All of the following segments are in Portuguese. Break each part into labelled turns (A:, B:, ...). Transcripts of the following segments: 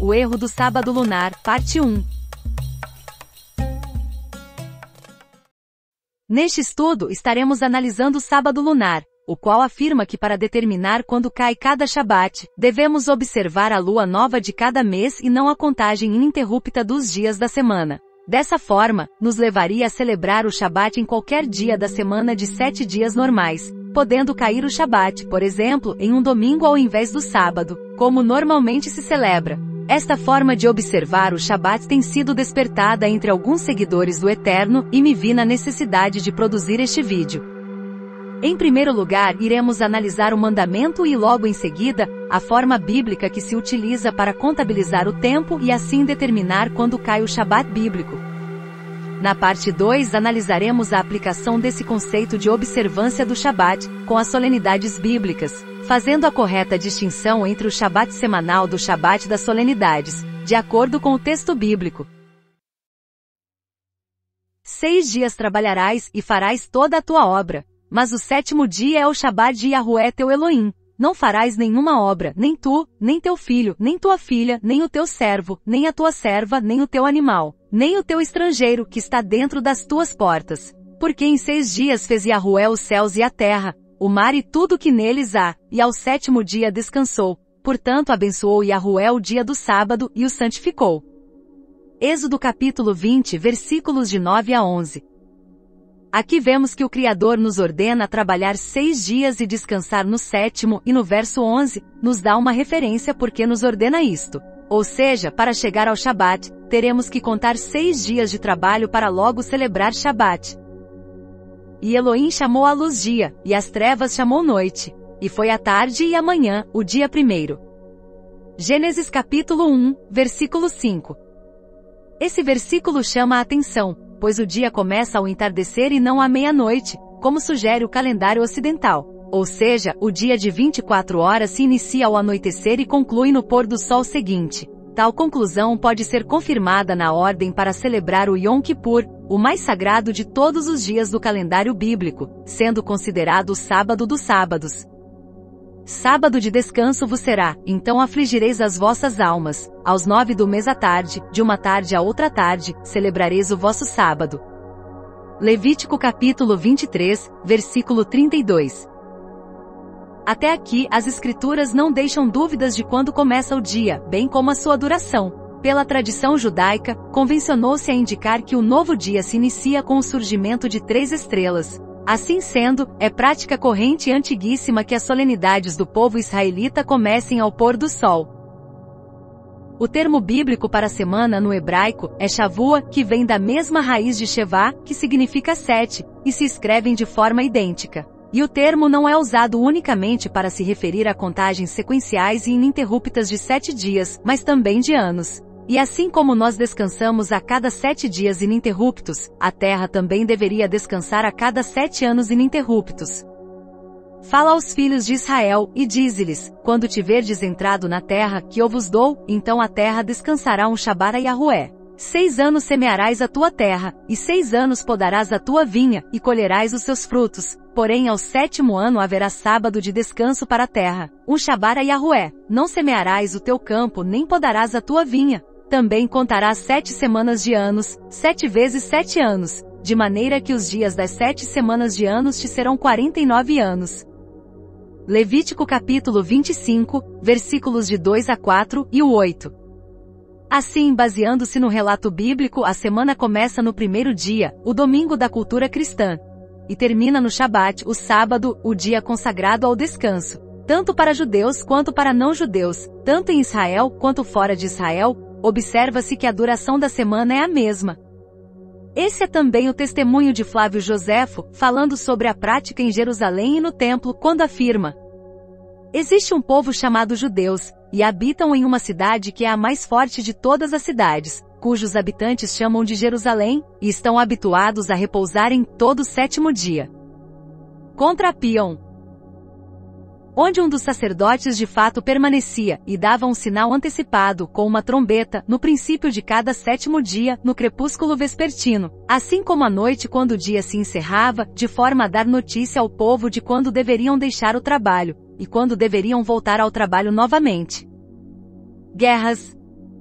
A: O erro do sábado lunar, parte 1. Neste estudo, estaremos analisando o sábado lunar, o qual afirma que para determinar quando cai cada Shabat, devemos observar a lua nova de cada mês e não a contagem ininterrupta dos dias da semana. Dessa forma, nos levaria a celebrar o Shabat em qualquer dia da semana de 7 dias normais, podendo cair o Shabat, por exemplo, em um domingo ao invés do sábado, como normalmente se celebra. Esta forma de observar o Shabat tem sido despertada entre alguns seguidores do Eterno e me vi na necessidade de produzir este vídeo. Em primeiro lugar, iremos analisar o mandamento e logo em seguida, a forma bíblica que se utiliza para contabilizar o tempo e assim determinar quando cai o Shabat bíblico. Na parte 2, analisaremos a aplicação desse conceito de observância do Shabat, com as solenidades bíblicas, fazendo a correta distinção entre o Shabat semanal do Shabat das solenidades, de acordo com o texto bíblico. 6 dias trabalharás e farás toda a tua obra. Mas o 7º dia é o Shabat de Yahué teu Elohim. Não farás nenhuma obra, nem tu, nem teu filho, nem tua filha, nem o teu servo, nem a tua serva, nem o teu animal, nem o teu estrangeiro que está dentro das tuas portas. Porque em 6 dias fez Yahué os céus e a terra, o mar e tudo que neles há, e ao 7º dia descansou. Portanto abençoou Yahué o dia do sábado e o santificou. Êxodo capítulo 20, versículos de 9 a 11. Aqui vemos que o Criador nos ordena trabalhar 6 dias e descansar no 7º, e no verso 11, nos dá uma referência porque nos ordena isto. Ou seja, para chegar ao Shabat, teremos que contar 6 dias de trabalho para logo celebrar Shabat. E Elohim chamou a luz dia, e as trevas chamou noite. E foi a tarde e a manhã, o dia primeiro. Gênesis capítulo 1, versículo 5. Esse versículo chama a atenção, pois o dia começa ao entardecer e não à meia-noite, como sugere o calendário ocidental. Ou seja, o dia de 24 horas se inicia ao anoitecer e conclui no pôr do sol seguinte. Tal conclusão pode ser confirmada na ordem para celebrar o Yom Kippur, o mais sagrado de todos os dias do calendário bíblico, sendo considerado o sábado dos sábados. Sábado de descanso vos será, então afligireis as vossas almas. Aos 9 do mês à tarde, de uma tarde a outra tarde, celebrareis o vosso sábado. Levítico capítulo 23, versículo 32. Até aqui, as escrituras não deixam dúvidas de quando começa o dia, bem como a sua duração. Pela tradição judaica, convencionou-se a indicar que o novo dia se inicia com o surgimento de 3 estrelas. Assim sendo, é prática corrente e antiguíssima que as solenidades do povo israelita comecem ao pôr do sol. O termo bíblico para semana no hebraico é Shavua, que vem da mesma raiz de Shevá, que significa 7, e se escrevem de forma idêntica. E o termo não é usado unicamente para se referir a contagens sequenciais e ininterruptas de 7 dias, mas também de anos. E assim como nós descansamos a cada 7 dias ininterruptos, a terra também deveria descansar a cada 7 anos ininterruptos. Fala aos filhos de Israel, e dize-lhes, quando tiverdes entrado na terra que eu vos dou, então a terra descansará um Shabat a Yahué. 6 anos semearás a tua terra, e 6 anos podarás a tua vinha, e colherás os seus frutos. Porém ao 7º ano haverá sábado de descanso para a terra, um Shabat a Yahué. Não semearás o teu campo nem podarás a tua vinha. Também contarás 7 semanas de anos, 7 vezes 7 anos, de maneira que os dias das 7 semanas de anos te serão 49 anos. Levítico capítulo 25, versículos de 2 a 4 e o 8. Assim, baseando-se no relato bíblico, a semana começa no primeiro dia, o domingo da cultura cristã, e termina no Shabat, o sábado, o dia consagrado ao descanso, tanto para judeus quanto para não-judeus, tanto em Israel quanto fora de Israel. Observa-se que a duração da semana é a mesma. Esse é também o testemunho de Flávio Joséfo, falando sobre a prática em Jerusalém e no templo, quando afirma: existe um povo chamado judeus, e habitam em uma cidade que é a mais forte de todas as cidades, cujos habitantes chamam de Jerusalém, e estão habituados a repousar em todo o 7º dia. Contra Pion, onde um dos sacerdotes de fato permanecia, e dava um sinal antecipado, com uma trombeta, no princípio de cada 7º dia, no crepúsculo vespertino, assim como à noite quando o dia se encerrava, de forma a dar notícia ao povo de quando deveriam deixar o trabalho, e quando deveriam voltar ao trabalho novamente. Guerras.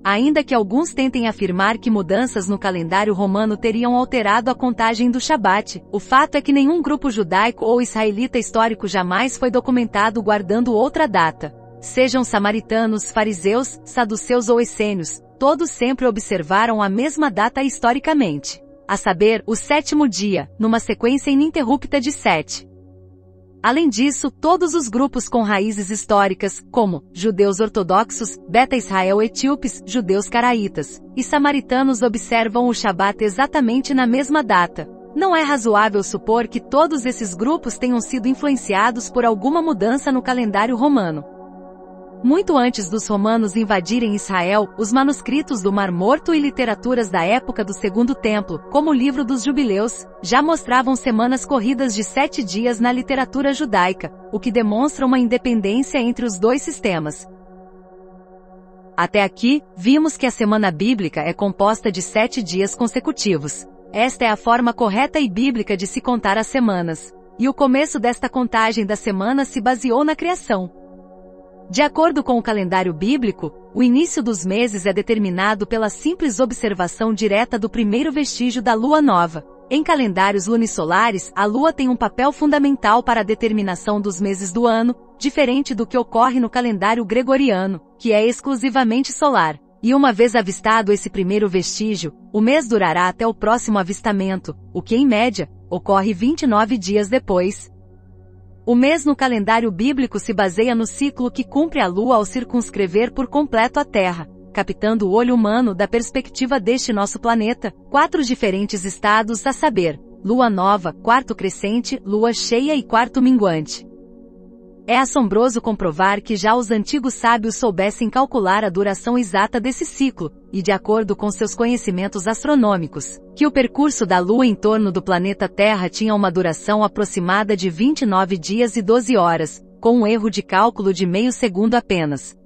A: Ainda que alguns tentem afirmar que mudanças no calendário romano teriam alterado a contagem do Shabat, o fato é que nenhum grupo judaico ou israelita histórico jamais foi documentado guardando outra data. Sejam samaritanos, fariseus, saduceus ou essênios, todos sempre observaram a mesma data historicamente. A saber, o 7º dia, numa sequência ininterrupta de 7. Além disso, todos os grupos com raízes históricas, como judeus ortodoxos, Beta Israel etíopes, judeus caraítas e samaritanos observam o Shabat exatamente na mesma data. Não é razoável supor que todos esses grupos tenham sido influenciados por alguma mudança no calendário romano. Muito antes dos romanos invadirem Israel, os manuscritos do Mar Morto e literaturas da época do Segundo Templo, como o Livro dos Jubileus, já mostravam semanas corridas de 7 dias na literatura judaica, o que demonstra uma independência entre os dois sistemas. Até aqui, vimos que a semana bíblica é composta de 7 dias consecutivos. Esta é a forma correta e bíblica de se contar as semanas. E o começo desta contagem da semana se baseou na criação. De acordo com o calendário bíblico, o início dos meses é determinado pela simples observação direta do primeiro vestígio da lua nova. Em calendários lunisolares, a lua tem um papel fundamental para a determinação dos meses do ano, diferente do que ocorre no calendário gregoriano, que é exclusivamente solar. E uma vez avistado esse primeiro vestígio, o mês durará até o próximo avistamento, o que em média, ocorre 29 dias depois. O mês no calendário bíblico se baseia no ciclo que cumpre a lua ao circunscrever por completo a Terra, captando o olho humano da perspectiva deste nosso planeta, 4 diferentes estados a saber, lua nova, quarto crescente, lua cheia e quarto minguante. É assombroso comprovar que já os antigos sábios soubessem calcular a duração exata desse ciclo, e de acordo com seus conhecimentos astronômicos, que o percurso da Lua em torno do planeta Terra tinha uma duração aproximada de 29 dias e 12 horas, com um erro de cálculo de meio segundo apenas.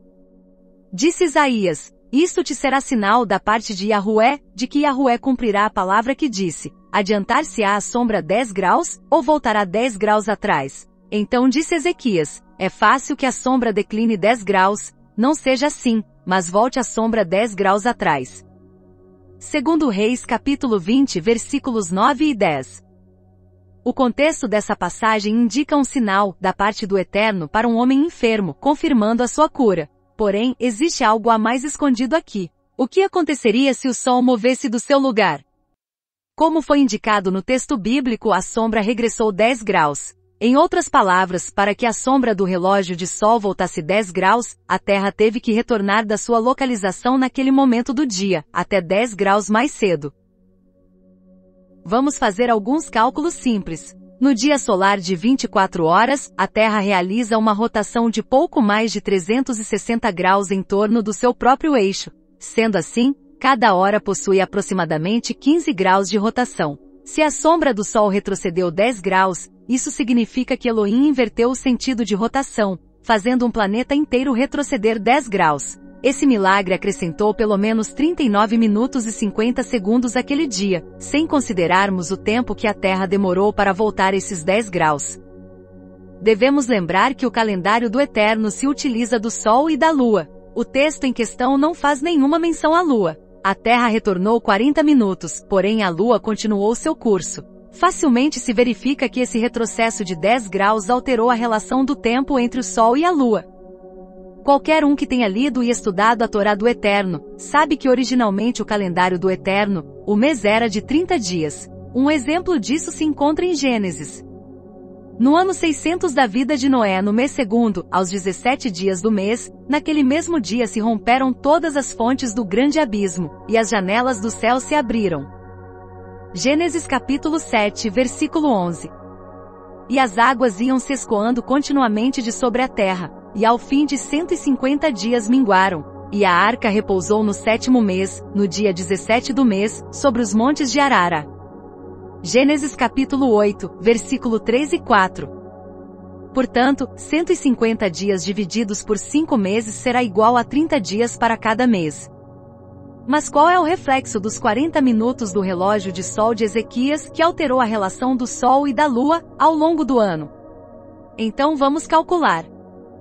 A: Disse Isaías, isto te será sinal da parte de Yahué, de que Yahué cumprirá a palavra que disse, adiantar-se-á a sombra 10 graus, ou voltará 10 graus atrás? Então disse Ezequias, é fácil que a sombra decline 10 graus, não seja assim, mas volte a sombra 10 graus atrás. Segundo Reis capítulo 20 versículos 9 e 10. O contexto dessa passagem indica um sinal, da parte do Eterno para um homem enfermo, confirmando a sua cura. Porém, existe algo a mais escondido aqui. O que aconteceria se o sol movesse do seu lugar? Como foi indicado no texto bíblico, a sombra regressou 10 graus. Em outras palavras, para que a sombra do relógio de sol voltasse 10 graus, a Terra teve que retornar da sua localização naquele momento do dia, até 10 graus mais cedo. Vamos fazer alguns cálculos simples. No dia solar de 24 horas, a Terra realiza uma rotação de pouco mais de 360 graus em torno do seu próprio eixo. Sendo assim, cada hora possui aproximadamente 15 graus de rotação. Se a sombra do Sol retrocedeu 10 graus, isso significa que Elohim inverteu o sentido de rotação, fazendo um planeta inteiro retroceder 10 graus. Esse milagre acrescentou pelo menos 39 minutos e 50 segundos àquele dia, sem considerarmos o tempo que a Terra demorou para voltar esses 10 graus. Devemos lembrar que o calendário do Eterno se utiliza do Sol e da Lua. O texto em questão não faz nenhuma menção à Lua. A Terra retornou 40 minutos, porém a Lua continuou seu curso. Facilmente se verifica que esse retrocesso de 10 graus alterou a relação do tempo entre o Sol e a Lua. Qualquer um que tenha lido e estudado a Torá do Eterno, sabe que originalmente o calendário do Eterno, o mês era de 30 dias. Um exemplo disso se encontra em Gênesis. No ano 600 da vida de Noé, no mês segundo, aos 17 dias do mês, naquele mesmo dia se romperam todas as fontes do grande abismo, e as janelas do céu se abriram. Gênesis capítulo 7, versículo 11. E as águas iam se escoando continuamente de sobre a terra, e ao fim de 150 dias minguaram, e a arca repousou no 7º mês, no dia 17 do mês, sobre os montes de Arara. Gênesis capítulo 8, versículo 3 e 4. Portanto, 150 dias divididos por 5 meses será igual a 30 dias para cada mês. Mas qual é o reflexo dos 40 minutos do relógio de sol de Ezequias que alterou a relação do Sol e da Lua, ao longo do ano? Então vamos calcular.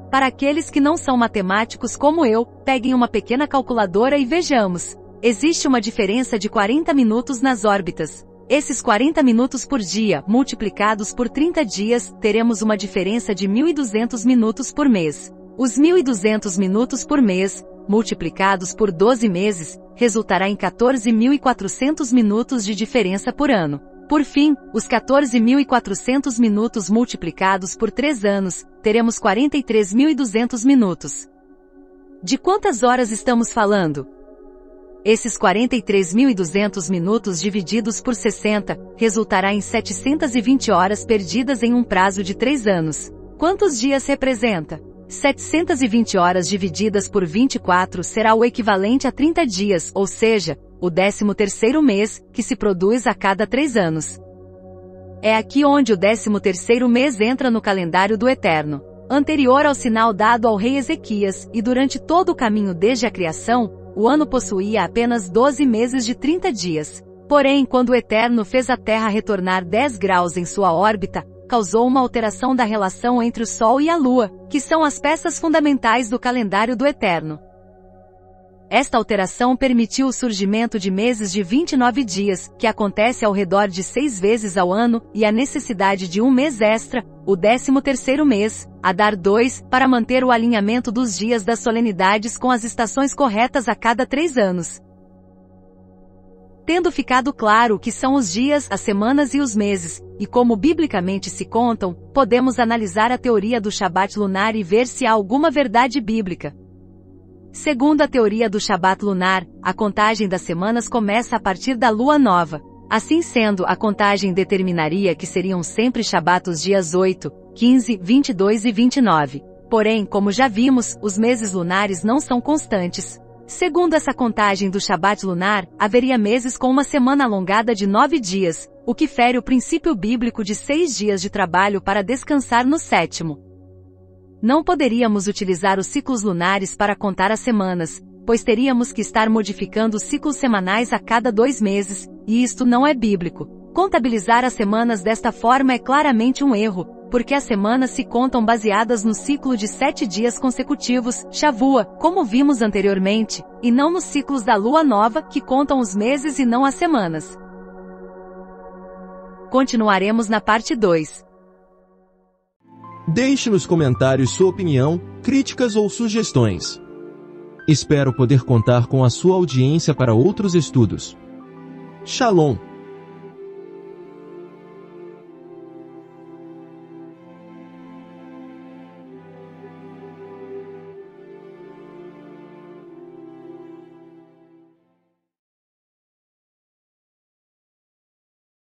A: Para aqueles que não são matemáticos como eu, peguem uma pequena calculadora e vejamos. Existe uma diferença de 40 minutos nas órbitas. Esses 40 minutos por dia, multiplicados por 30 dias, teremos uma diferença de 1.200 minutos por mês. Os 1.200 minutos por mês, multiplicados por 12 meses, resultará em 14.400 minutos de diferença por ano. Por fim, os 14.400 minutos multiplicados por 3 anos, teremos 43.200 minutos. De quantas horas estamos falando? Esses 43.200 minutos divididos por 60, resultará em 720 horas perdidas em um prazo de 3 anos. Quantos dias representa? 720 horas divididas por 24 será o equivalente a 30 dias, ou seja, o 13º mês, que se produz a cada 3 anos. É aqui onde o 13º mês entra no calendário do Eterno. Anterior ao sinal dado ao rei Ezequias, e durante todo o caminho desde a criação, o ano possuía apenas 12 meses de 30 dias. Porém, quando o Eterno fez a Terra retornar 10 graus em sua órbita, causou uma alteração da relação entre o Sol e a Lua, que são as peças fundamentais do calendário do Eterno. Esta alteração permitiu o surgimento de meses de 29 dias, que acontece ao redor de 6 vezes ao ano, e a necessidade de um mês extra, o 13º mês, a dar 2, para manter o alinhamento dos dias das solenidades com as estações corretas a cada 3 anos. Tendo ficado claro o que são os dias, as semanas e os meses, e como biblicamente se contam, podemos analisar a teoria do Shabat lunar e ver se há alguma verdade bíblica. Segundo a teoria do Shabat lunar, a contagem das semanas começa a partir da lua nova. Assim sendo, a contagem determinaria que seriam sempre Shabat os dias 8, 15, 22 e 29. Porém, como já vimos, os meses lunares não são constantes. Segundo essa contagem do Shabat lunar, haveria meses com uma semana alongada de 9 dias, o que fere o princípio bíblico de 6 dias de trabalho para descansar no 7º. Não poderíamos utilizar os ciclos lunares para contar as semanas, pois teríamos que estar modificando os ciclos semanais a cada 2 meses, e isto não é bíblico. Contabilizar as semanas desta forma é claramente um erro, porque as semanas se contam baseadas no ciclo de 7 dias consecutivos, Shavua, como vimos anteriormente, e não nos ciclos da lua nova, que contam os meses e não as semanas. Continuaremos na parte 2.
B: Deixe nos comentários sua opinião, críticas ou sugestões. Espero poder contar com a sua audiência para outros estudos. Shalom!